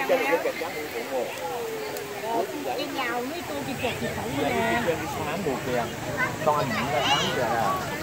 Cái nhau với tôi chỉ chẹt thì khẩu nè. Sáng buộc kìa. Con anh cũng đã sáng kìa.